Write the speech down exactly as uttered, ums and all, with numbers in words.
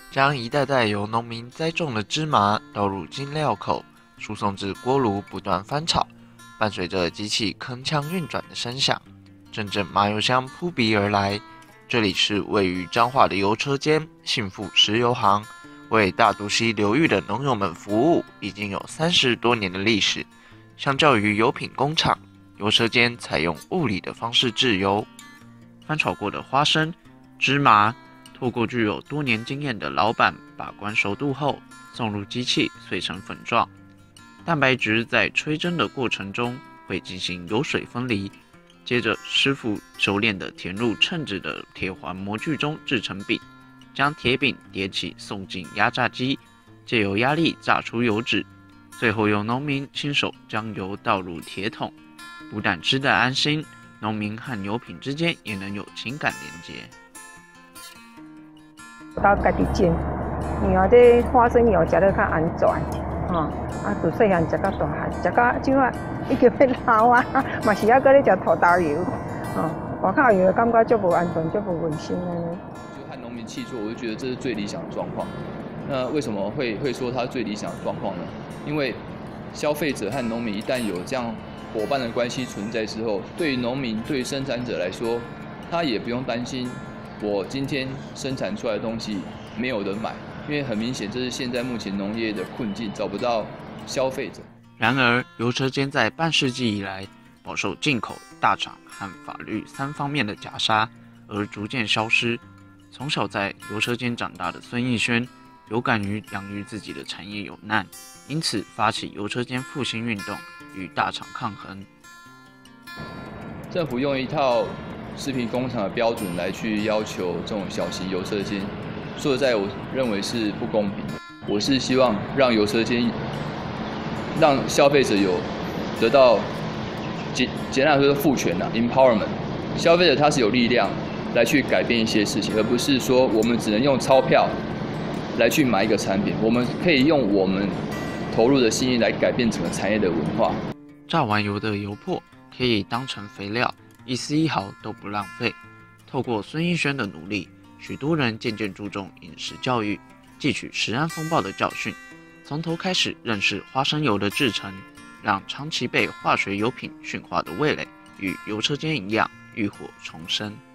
将一袋袋由农民栽种的芝麻倒入精料口，输送至锅炉，不断翻炒，伴随着机器铿锵运转的声响，阵阵麻油香扑鼻而来。这里是位于彰化的油车间幸福石油行，为大肚溪流域的农友们服务，已经有三十多年的历史。相较于油品工厂，油车间采用物理的方式制油，翻炒过的花生、芝麻，透过具有多年经验的老板把关熟度后，送入机器碎成粉状。蛋白质在吹蒸的过程中会进行油水分离，接着师傅熟练地填入称制的铁环模具中制成饼，将铁饼叠起送进压榨机，借由压力榨出油脂，最后由农民亲手将油倒入铁桶，不但吃得安心，农民和油品之间也能有情感连接。 到家己种，然后这花生油食得较安全，吼、哦，啊，从细汉食到大汉，食到即摆已经要老啊，嘛是还搁咧食土豆油，吼、哦，外口油感觉足无安全，足无卫生安尼。 就和农民契作，我就觉得这是最理想的状况。那为什么会会说它是最理想的状况呢？因为消费者和农民一旦有这样伙伴的关系存在之后，对于农民、对于生产者来说，他也不用担心我今天生产出来的东西没有人买，因为很明显这是现在目前农业的困境，找不到消费者。 然而，油车间在半世纪以来饱受进口、大厂和法律三方面的夹杀，而逐渐消失。从小在油车间长大的孙逸轩，有感于养育自己的产业有难，因此发起油车间复兴运动，与大厂抗衡。 政府用一套食品工厂的标准来去要求这种小型油车间，说实在，我认为是不公平的。我是希望让油车间，让消费者有得到简简单来说赋权啊 ，empowerment。消费者他是有力量来去改变一些事情，而不是说我们只能用钞票来去买一个产品，我们可以用我们投入的心意来改变整个产业的文化。 榨完油的油粕可以当成肥料，一丝一毫都不浪费。透过孙逸轩的努力，许多人渐渐注重饮食教育，汲取食安风暴的教训，从头开始认识花生油的制成，让长期被化学油品驯化的味蕾与油车间一样浴火重生。